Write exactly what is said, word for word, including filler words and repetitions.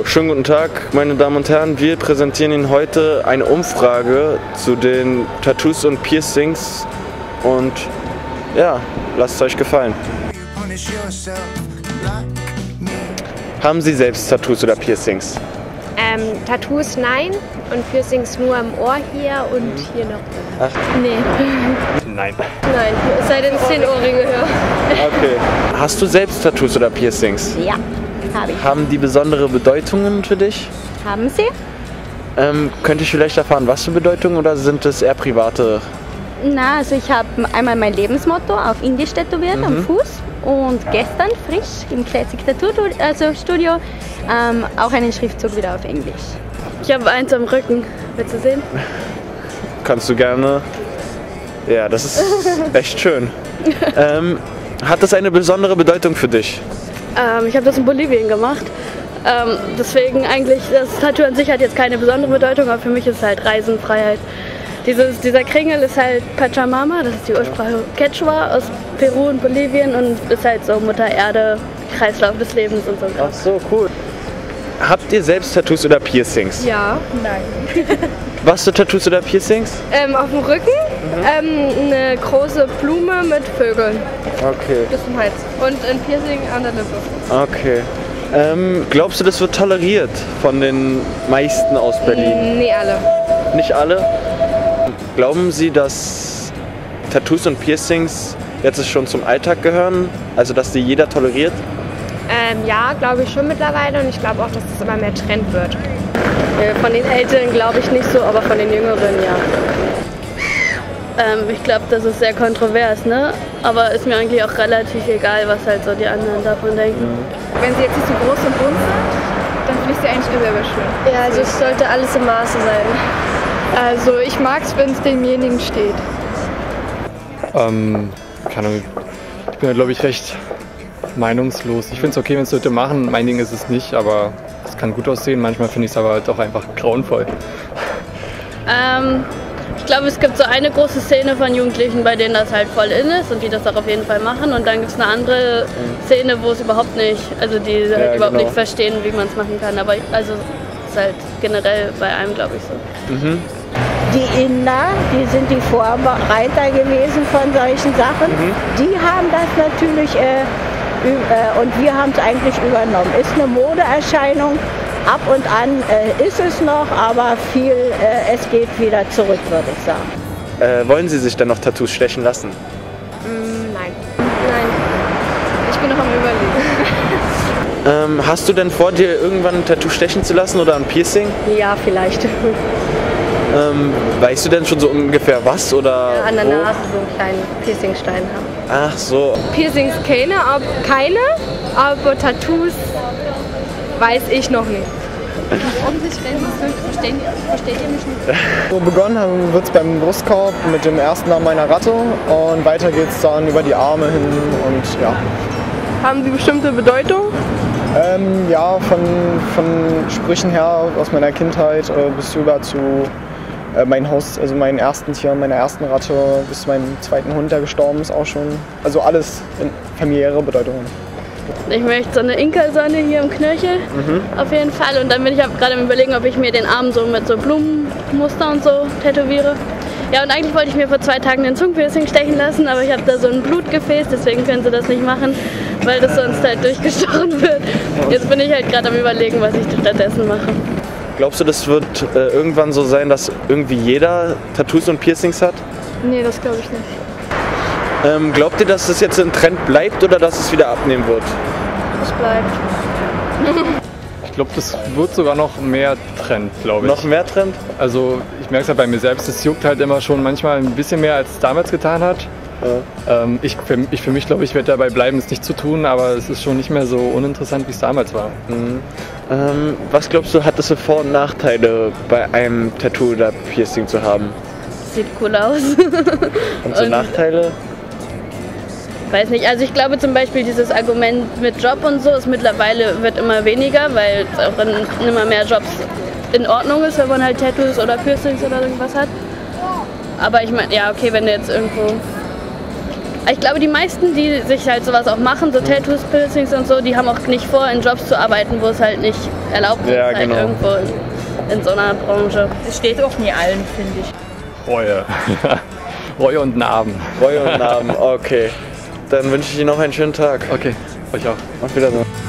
Schönen guten Tag, meine Damen und Herren. Wir präsentieren Ihnen heute eine Umfrage zu den Tattoos und Piercings. Und ja, lasst es euch gefallen. Haben Sie selbst Tattoos oder Piercings? Ähm, Tattoos nein und Piercings nur im Ohr hier und mhm. hier noch. Ach. Nee. Nein. Nein, es sei denn, es sind Ohrringe höher. Okay. Hast du selbst Tattoos oder Piercings? Ja, habe ich. Haben die besondere Bedeutungen für dich? Haben sie? Ähm, könnte ich vielleicht erfahren, was für Bedeutungen, oder sind es eher private? Na, also ich habe einmal mein Lebensmotto auf Indisch tätowiert, mhm. am Fuß. Und gestern frisch im Classic Tattoo also Studio ähm, auch einen Schriftzug wieder auf Englisch. Ich habe eins am Rücken. Willst du sehen? Kannst du gerne. Ja, das ist echt schön. ähm, hat das eine besondere Bedeutung für dich? Ähm, ich habe das in Bolivien gemacht. Ähm, deswegen eigentlich, das Tattoo an sich hat jetzt keine besondere Bedeutung, aber für mich ist es halt Reisenfreiheit. Dieses, dieser Kringel ist halt Pachamama, das ist die Ursprache Quechua aus Peru und Bolivien und ist halt so Mutter Erde, Kreislauf des Lebens und so. Ach so, cool. Habt ihr selbst Tattoos oder Piercings? Ja. Nein. Was für Tattoos oder Piercings? Ähm, auf dem Rücken mhm. ähm, eine große Blume mit Vögeln. Okay. Bis zum Hals. Und ein Piercing an der Lippe. Okay. Ähm, glaubst du, das wird toleriert von den meisten aus Berlin? Nee, alle. Nicht alle? Glauben Sie, dass Tattoos und Piercings jetzt schon zum Alltag gehören? Also, dass die jeder toleriert? Ähm, ja, glaube ich schon mittlerweile, und ich glaube auch, dass es immer mehr Trend wird. Von den Älteren glaube ich nicht so, aber von den Jüngeren ja. Ähm, ich glaube, das ist sehr kontrovers, ne? Aber ist mir eigentlich auch relativ egal, was halt so die anderen davon denken. Ja. Wenn sie jetzt nicht so groß und bunt sind, dann finde ich sie eigentlich selber schön. Ja, also es sollte alles im Maße sein. Also ich mag es, wenn es demjenigen steht. Ähm, keine Ahnung. Ich bin ja, glaube ich, recht meinungslos. Ich finde es okay, wenn es Leute machen. Mein Ding ist es nicht, aber es kann gut aussehen. Manchmal finde ich es aber halt auch einfach grauenvoll. Ähm, ich glaube, es gibt so eine große Szene von Jugendlichen, bei denen das halt voll in ist und die das auch auf jeden Fall machen. Und dann gibt es eine andere Szene, wo es überhaupt nicht, also die halt ja, überhaupt genau. nicht verstehen, wie man es machen kann. Aber also ist halt generell bei allem, glaube ich, so. Mhm. Die Inder, die sind die Vorreiter gewesen von solchen Sachen. Mhm. Die haben das natürlich äh, äh, und wir haben es eigentlich übernommen. Ist eine Modeerscheinung. Ab und an äh, ist es noch, aber viel, äh, es geht wieder zurück, würde ich sagen. Äh, wollen Sie sich dann noch Tattoos stechen lassen? Mm, nein. Nein, ich bin noch am Überlegen. Ähm, hast du denn vor, dir irgendwann ein Tattoo stechen zu lassen oder ein Piercing? Ja, vielleicht. Ähm, weißt du denn schon so ungefähr was? Oder Ja, an der wo? Nase so einen kleinen Piercingstein haben. Ach so. Piercings keine, ab, keine, aber Tattoos weiß ich noch nicht. Versteht, versteht ihr mich nicht? So begonnen wird es beim Brustkorb mit dem ersten Arm meiner Ratte und weiter geht es dann über die Arme hin und ja. Haben sie bestimmte Bedeutung? Ähm, ja, von, von Sprüchen her aus meiner Kindheit äh, bis rüber zu äh, mein Haus, also meinen ersten Tier, meiner ersten Ratte, bis zu meinem zweiten Hund, der gestorben ist, auch schon. Also alles in familiäre Bedeutungen. Ich möchte so eine Inka-Sonne hier im Knöchel, mhm. auf jeden Fall. Und dann bin ich gerade am Überlegen, ob ich mir den Arm so mit so Blumenmuster und so tätowiere. Ja, und eigentlich wollte ich mir vor zwei Tagen den Zungenpiercing stechen lassen, aber ich habe da so ein Blutgefäß, deswegen können sie das nicht machen, weil das sonst halt durchgestochen wird. Jetzt bin ich halt gerade am Überlegen, was ich stattdessen mache. Glaubst du, das wird äh, irgendwann so sein, dass irgendwie jeder Tattoos und Piercings hat? Nee, das glaube ich nicht. Ähm, glaubt ihr, dass das jetzt ein Trend bleibt oder dass es wieder abnehmen wird? Das bleibt. Ich glaube, das wird sogar noch mehr Trend, glaube ich. Noch mehr Trend? Also ich merke es halt bei mir selbst, es juckt halt immer schon manchmal ein bisschen mehr, als es damals getan hat. Ja. Ähm, ich, für, ich für mich glaube ich, werde dabei bleiben, es nicht zu tun, aber es ist schon nicht mehr so uninteressant, wie es damals war. Mhm. Ähm, was glaubst du, hat es für Vor- und Nachteile, bei einem Tattoo oder Piercing zu haben? Sieht cool aus. Und so Und Nachteile? Weiß nicht, also ich glaube zum Beispiel dieses Argument mit Job und so ist mittlerweile wird immer weniger, weil es auch in immer mehr Jobs in Ordnung ist, wenn man halt Tattoos oder Piercings oder irgendwas hat. Aber ich meine, ja okay, wenn du jetzt irgendwo Ich glaube, die meisten, die sich halt sowas auch machen, so Tattoos, Piercings und so, die haben auch nicht vor, in Jobs zu arbeiten, wo es halt nicht erlaubt ist, Ja, halt genau. irgendwo in, in so einer Branche. Es steht auch nie allen, finde ich. Reue. Reue und Narben. Reue und Namen, okay. Dann wünsche ich Ihnen noch einen schönen Tag. Okay, euch auch. Auf Wiedersehen.